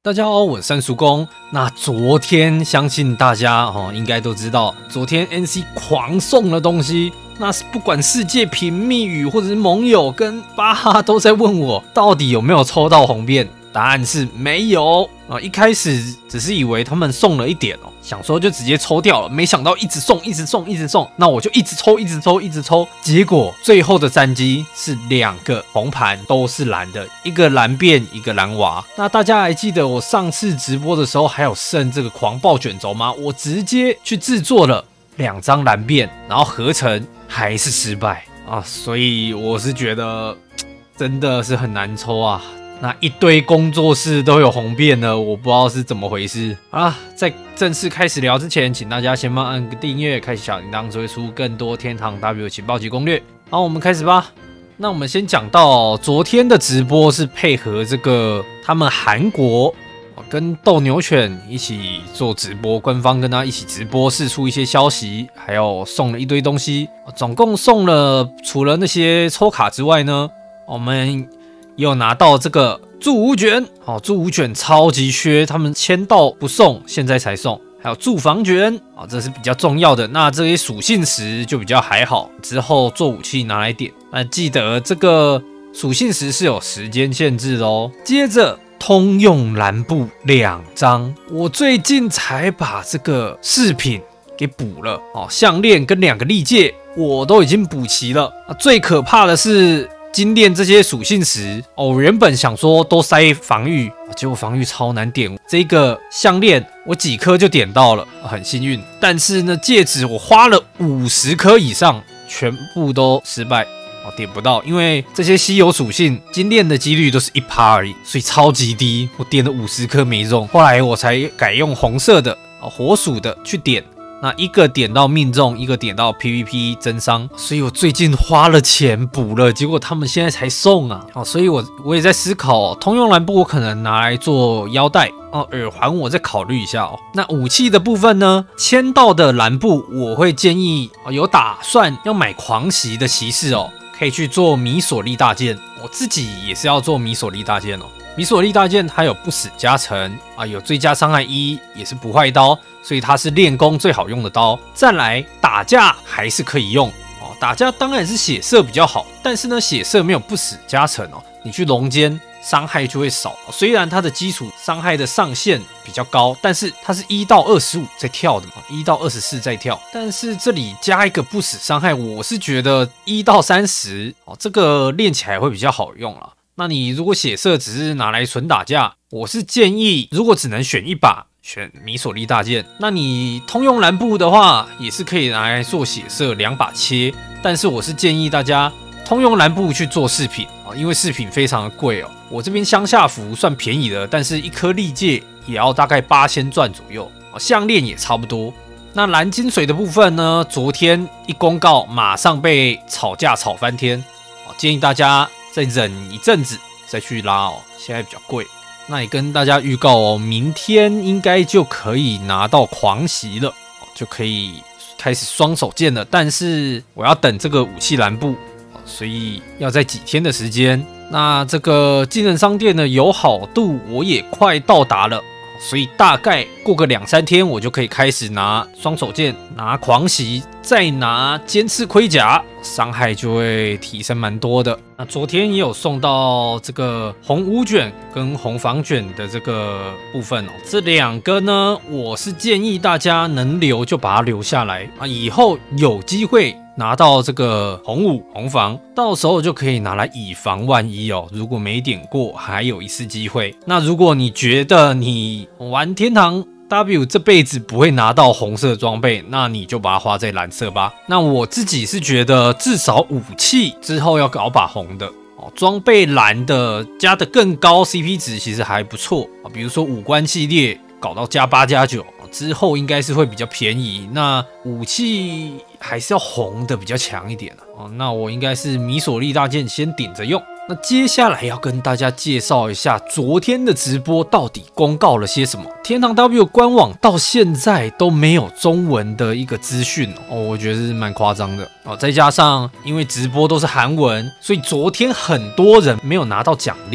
大家好，我是三叔公。那昨天相信大家应该都知道，昨天 NC 狂送了东西。那不管世界评密语或者是盟友跟巴哈都在问我，到底有没有抽到红变？答案是没有啊！一开始只是以为他们送了一点想说就直接抽掉了，没想到一直送，一直送，一直送，那我就一直抽，一直抽，一直抽。结果最后的战绩是2个红盘都是蓝的，一个蓝变，一个蓝娃。那大家还记得我上次直播的时候还有剩这个狂暴卷轴吗？我直接去制作了2张蓝变，然后合成还是失败啊！所以我是觉得真的是很难抽啊。那一堆工作室都有红变了，我不知道是怎么回事。好啦，在正式开始聊之前，请大家先帮按个订阅，开启小铃铛，就会出更多天堂 W 情报及攻略。好，我们开始吧。那我们先讲到昨天的直播是配合这个他们韩国跟斗牛犬一起做直播，官方跟他一起直播，释出一些消息，还有送了一堆东西，总共送了除了那些抽卡之外呢，我们又拿到这个祝五卷，祝五卷超级缺，他们签到不送，现在才送。还有驻防卷，这是比较重要的。那这些属性石就比较还好，之后做武器拿来点。那记得这个属性石是有时间限制的哦。接着通用蓝布2张，我最近才把这个饰品给补了项链跟2个利戒我都已经补齐了。最可怕的是精炼这些属性石我原本想说都塞防御，结果防御超难点。这个项链我几颗就点到了，很幸运。但是呢，戒指我花了50颗以上，全部都失败，点不到。因为这些稀有属性精炼的几率都是1%而已，所以超级低。我点了50颗没中，后来我才改用红色的火属的去点。那一个点到命中，一个点到 PVP 增伤，所以我最近花了钱补了，结果他们现在才送啊！所以我也在思考通用蓝布我可能拿来做腰带耳环我再考虑一下那武器的部分呢，签到的蓝布我会建议有打算要买狂袭的骑士可以去做米索利大剑，我自己也是要做米索利大剑米索利大剑它有不死加成有最佳伤害1，也是不坏刀，所以它是练功最好用的刀。再来打架还是可以用打架当然是血色比较好，但是呢血色没有不死加成你去龙间伤害就会少。虽然它的基础伤害的上限比较高，但是它是1到25在跳的嘛，1到24在跳。但是这里加一个不死伤害，我是觉得1到30这个练起来会比较好用啦。那你如果血色只是拿来纯打架，我是建议如果只能选一把，选米索利大剑。那你通用蓝布的话也是可以拿来做血色2把切，但是我是建议大家通用蓝布去做饰品因为饰品非常的贵我这边乡下服算便宜的，但是一颗利戒也要大概8000钻左右项链也差不多。那蓝金水的部分呢，昨天一公告马上被炒价炒翻天建议大家再忍一阵子再去拉现在比较贵。那也跟大家预告明天应该就可以拿到狂袭了就可以开始双手剑了。但是我要等这个武器蓝布所以要在几天的时间。那这个技能商店的友好度我也快到达了，所以大概过个2-3天我就可以开始拿双手剑，拿狂袭，再拿尖刺盔甲，伤害就会提升蛮多的。那昨天也有送到这个红五卷跟红防卷的这个部分这2个呢，我是建议大家能留就把它留下来以后有机会拿到这个红武红防，到时候就可以拿来以防万一如果没点过还有一次机会。那如果你觉得你玩天堂 W 这辈子不会拿到红色装备，那你就把它花在蓝色吧。那我自己是觉得至少武器之后要搞把红的装备蓝的加的更高 CP 值其实还不错比如说五官系列搞到加8加9之后应该是会比较便宜。那武器还是要红的比较强一点那我应该是米索利大剑先顶着用。那接下来要跟大家介绍一下昨天的直播到底公告了些什么。天堂 W 官网到现在都没有中文的一个资讯我觉得是蛮夸张的再加上因为直播都是韩文，所以昨天很多人没有拿到奖励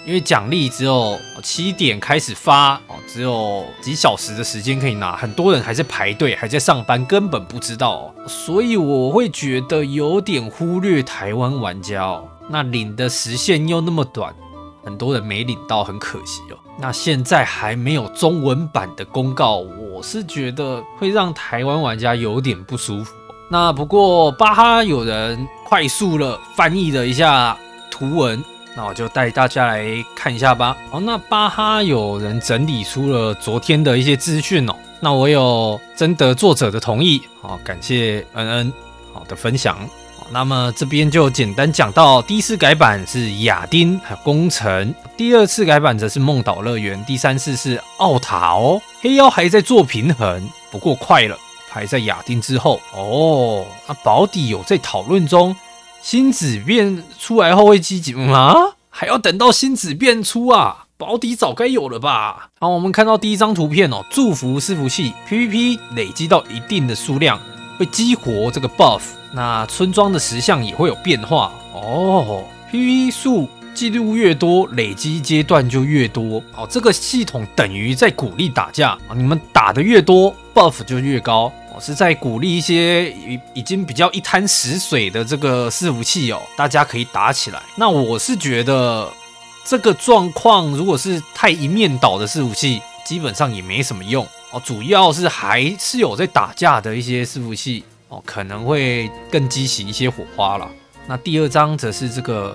因为奖励只有7点开始发，只有几小时的时间可以拿，很多人还在排队，还在上班，根本不知道所以我会觉得有点忽略台湾玩家那领的时限又那么短，很多人没领到，很可惜那现在还没有中文版的公告，我是觉得会让台湾玩家有点不舒服。那不过巴哈有人快速了翻译了一下图文，那我就带大家来看一下吧。那巴哈有人整理出了昨天的一些资讯那我有征得作者的同意，感谢恩恩的分享。那么这边就简单讲到，第一次改版是亚丁还有宫城，第二次改版则是梦岛乐园，第三次是奥塔黑妖还在做平衡，不过快了，排在亚丁之后那保底有在讨论中，新子变出来后会积极吗？还要等到新子变出啊？保底早该有了吧？好，我们看到第一张图片祝福伺服器 PVP 累积到一定的数量会激活这个 buff， 那村庄的石像也会有变化PVP 数记录越多，累积阶段就越多这个系统等于在鼓励打架你们打的越多 buff 就越高是在鼓励一些已经比较一滩死水的这个伺服器大家可以打起来。那我是觉得这个状况如果是太一面倒的伺服器，基本上也没什么用主要是还是有在打架的一些伺服器可能会更激起一些火花啦。那第二章则是这个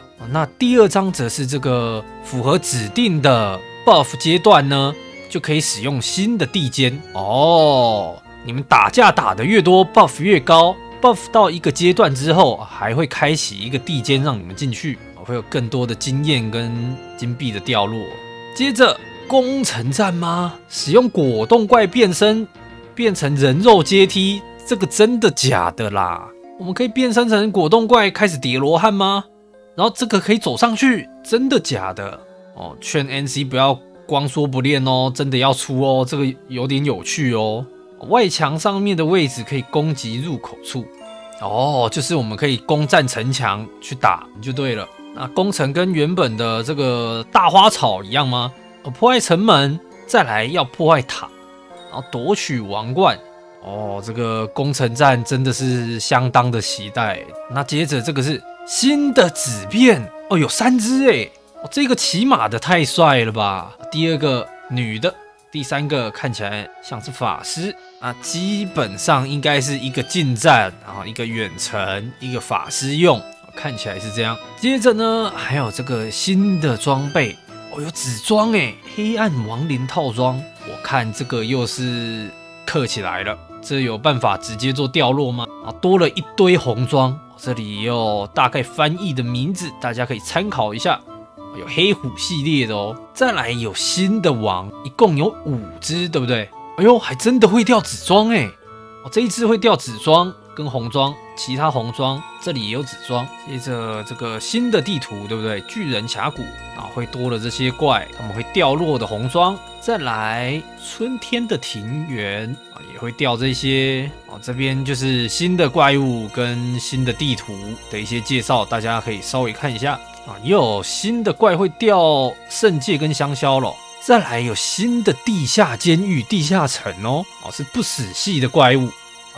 符合指定的 buff 阶段呢，就可以使用新的地间你们打架打得越多 buff 越高， buff 到一个阶段之后还会开启一个地间让你们进去会有更多的经验跟金币的掉落。接着攻城战吗？使用果冻怪变身变成人肉阶梯，这个真的假的啦？我们可以变身成果冻怪开始叠罗汉吗？然后这个可以走上去，真的假的？劝 NC 不要光说不练真的要出这个有点有趣外墙上面的位置可以攻击入口处就是我们可以攻占城墙去打就对了。那攻城跟原本的这个大花草一样吗？破坏城门，再来要破坏塔，然后夺取王冠这个攻城战真的是相当的期待。那接着这个是新的紫变有3只这个骑马的太帅了吧。第二个女的，第三个看起来像是法师基本上应该是一个近战一个远程，一个法师用，看起来是这样。接着呢还有这个新的装备有紫装黑暗亡灵套装，我看这个又是刻起来了，这有办法直接做掉落吗？多了一堆红装，这里也有大概翻译的名字，大家可以参考一下。有黑虎系列的再来有新的王，一共有5只，对不对？还真的会掉紫装这一只会掉紫装跟红装，其他红装这里也有紫装。接着这个新的地图，对不对？巨人峡谷会多了这些怪，他们会掉落的红装。再来春天的庭园也会掉这些这边就是新的怪物跟新的地图的一些介绍，大家可以稍微看一下也有新的怪会掉圣界跟香蕉了。再来有新的地下监狱、地下城是不死系的怪物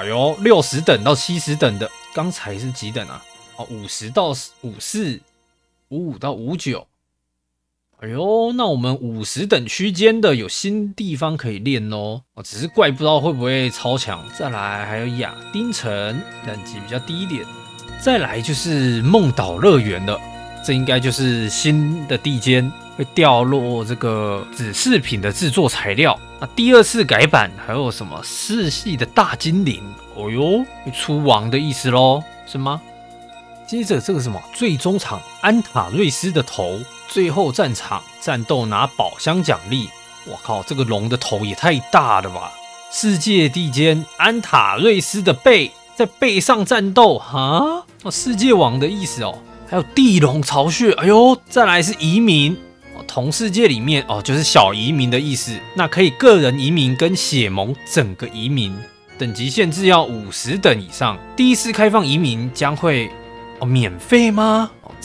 ，60等到70等的，刚才是几等啊？50到54， 55到59。那我们50等区间的有新地方可以练只是怪不知道会不会超强。再来还有亚丁城，等级比较低一点。再来就是梦岛乐园了，这应该就是新的地间会掉落这个子饰品的制作材料。那第二次改版还有什么世系的大精灵会出王的意思咯，是吗？接着这个什么最终场安塔瑞斯的头，最后战场战斗拿宝箱奖励。我靠，这个龙的头也太大了吧！世界地间安塔瑞斯的背，在背上战斗世界王的意思还有地龙巢穴，再来是移民同世界里面就是小移民的意思。那可以个人移民跟血盟整个移民，等级限制要50等以上。第一次开放移民将会免费吗？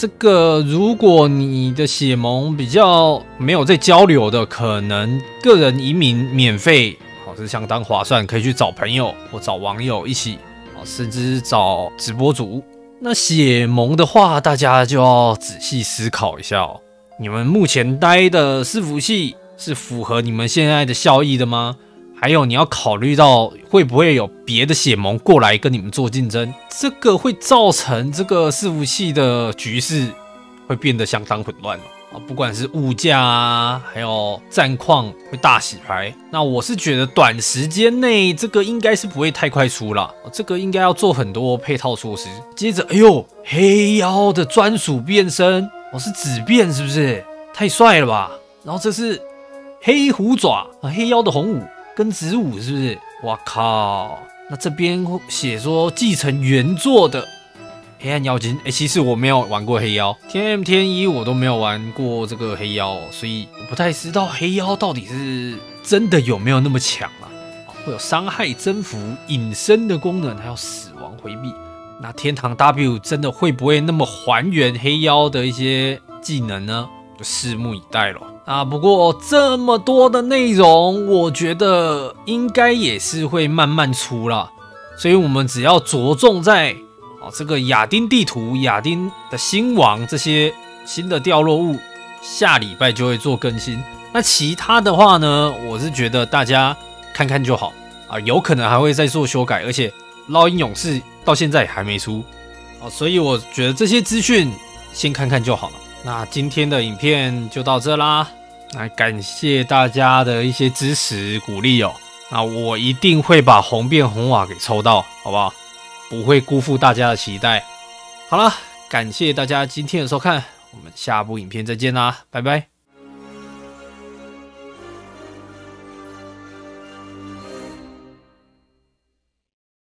这个如果你的血盟比较没有在交流的，可能个人移民免费是相当划算，可以去找朋友或找网友一起，甚至找直播主。那血盟的话，大家就要仔细思考一下哦。你们目前待的伺服器是符合你们现在的效益的吗？还有你要考虑到会不会有别的血盟过来跟你们做竞争，这个会造成这个伺服器的局势会变得相当混乱不管是物价啊，还有战况会大洗牌。那我是觉得短时间内这个应该是不会太快出啦，这个应该要做很多配套措施。接着，黑妖的专属变身是紫变是不是？太帅了吧！然后这是黑虎爪黑妖的红舞跟紫舞是不是？哇靠！那这边写说继承原作的黑暗妖精，其实我没有玩过黑妖，天 M 天一我都没有玩过这个黑妖所以我不太知道黑妖到底是真的有没有那么强啊？会有伤害征服、隐身的功能，还有死亡回避。那天堂 W 真的会不会那么还原黑妖的一些技能呢？就拭目以待咯。不过这么多的内容，我觉得应该也是会慢慢出啦，所以我们只要着重在这个亚丁地图、亚丁的新王这些新的掉落物，下礼拜就会做更新。那其他的话呢，我是觉得大家看看就好有可能还会再做修改，而且烙印勇士到现在还没出所以我觉得这些资讯先看看就好了。那今天的影片就到这啦，那感谢大家的一些支持鼓励那我一定会把红变红瓦给抽到，好不好？不会辜负大家的期待。好了，感谢大家今天的收看，我们下部影片再见啦，拜拜。